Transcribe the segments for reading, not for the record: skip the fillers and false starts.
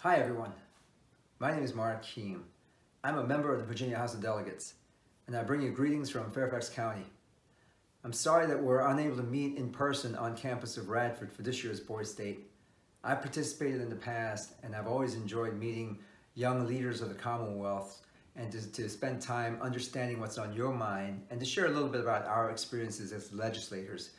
Hi everyone, my name is Mark Keem. I'm a member of the Virginia House of Delegates, and I bring you greetings from Fairfax County. I'm sorry that we're unable to meet in person on campus of Radford for this year's Boys State. I participated in the past, and I've always enjoyed meeting young leaders of the Commonwealth and to spend time understanding what's on your mind and to share a little bit about our experiences as legislators.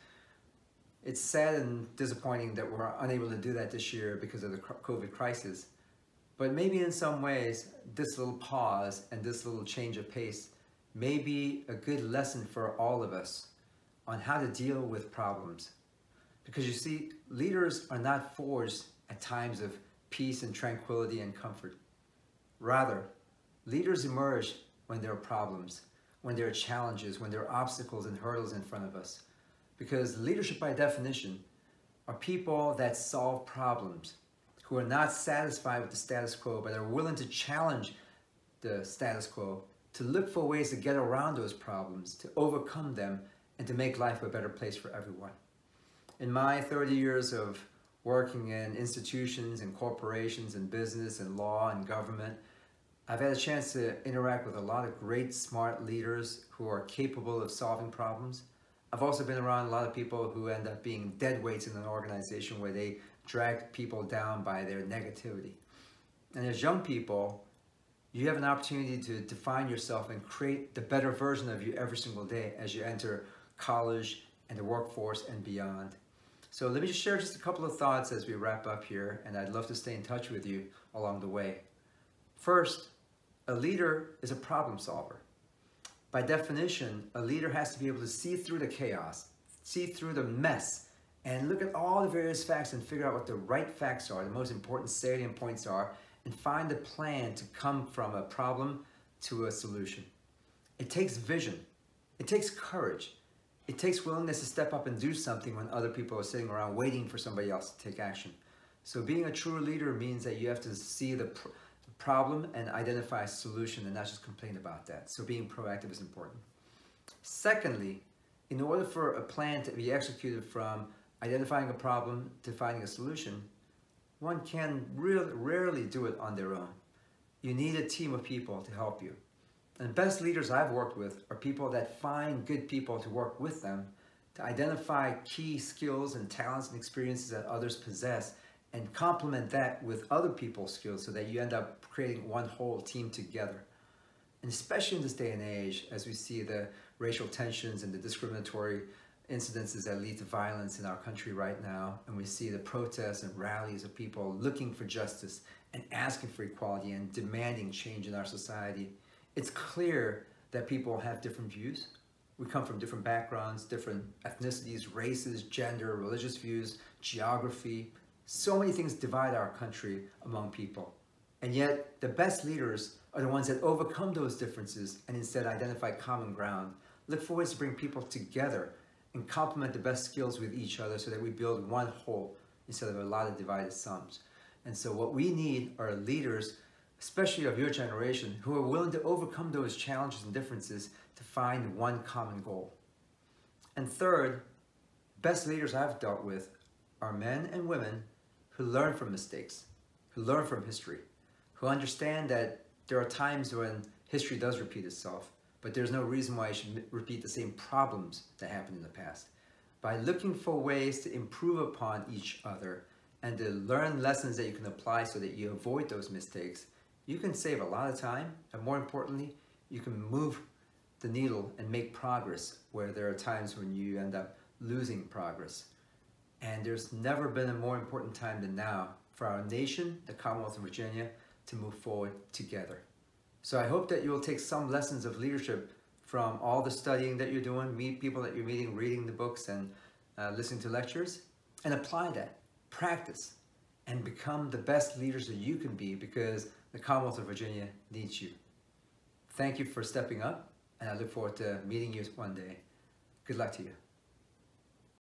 It's sad and disappointing that we're unable to do that this year because of the COVID crisis. But maybe in some ways, this little pause and this little change of pace may be a good lesson for all of us on how to deal with problems. Because you see, leaders are not forged at times of peace and tranquility and comfort. Rather, leaders emerge when there are problems, when there are challenges, when there are obstacles and hurdles in front of us. Because leadership by definition are people that solve problems, who are not satisfied with the status quo, but are willing to challenge the status quo, to look for ways to get around those problems, to overcome them, and to make life a better place for everyone. In my 30 years of working in institutions and corporations and business and law and government, I've had a chance to interact with a lot of great, smart leaders who are capable of solving problems. I've also been around a lot of people who end up being dead weights in an organization where they drag people down by their negativity. And as young people, you have an opportunity to define yourself and create the better version of you every single day as you enter college and the workforce and beyond. So let me just share just a couple of thoughts as we wrap up here, and I'd love to stay in touch with you along the way. First, a leader is a problem solver. By definition, a leader has to be able to see through the chaos, see through the mess, and look at all the various facts and figure out what the right facts are, the most important salient points are, and find a plan to come from a problem to a solution. It takes vision. It takes courage. It takes willingness to step up and do something when other people are sitting around waiting for somebody else to take action. So being a true leader means that you have to see the problem and identify a solution and not just complain about that. So being proactive is important. Secondly, in order for a plan to be executed from identifying a problem to finding a solution, one can rarely do it on their own. You need a team of people to help you. And the best leaders I've worked with are people that find good people to work with them, to identify key skills and talents and experiences that others possess, and complement that with other people's skills so that you end up creating one whole team together. And especially in this day and age, as we see the racial tensions and the discriminatory incidences that lead to violence in our country right now, and we see the protests and rallies of people looking for justice and asking for equality and demanding change in our society, it's clear that people have different views. We come from different backgrounds, different ethnicities, races, gender, religious views, geography. So many things divide our country among people. And yet, the best leaders are the ones that overcome those differences and instead identify common ground, look for ways to bring people together and complement the best skills with each other so that we build one whole instead of a lot of divided sums. And so what we need are leaders, especially of your generation, who are willing to overcome those challenges and differences to find one common goal. And third, best leaders I've dealt with are men and women who learn from mistakes, who learn from history, who understand that there are times when history does repeat itself, but there's no reason why it should repeat the same problems that happened in the past. By looking for ways to improve upon each other and to learn lessons that you can apply so that you avoid those mistakes, you can save a lot of time, and more importantly, you can move the needle and make progress where there are times when you end up losing progress. And there's never been a more important time than now for our nation, the Commonwealth of Virginia, to move forward together. So I hope that you'll take some lessons of leadership from all the studying that you're doing, meet people that you're meeting, reading the books and listening to lectures, and apply that, practice, and become the best leaders that you can be because the Commonwealth of Virginia needs you. Thank you for stepping up, and I look forward to meeting you one day. Good luck to you.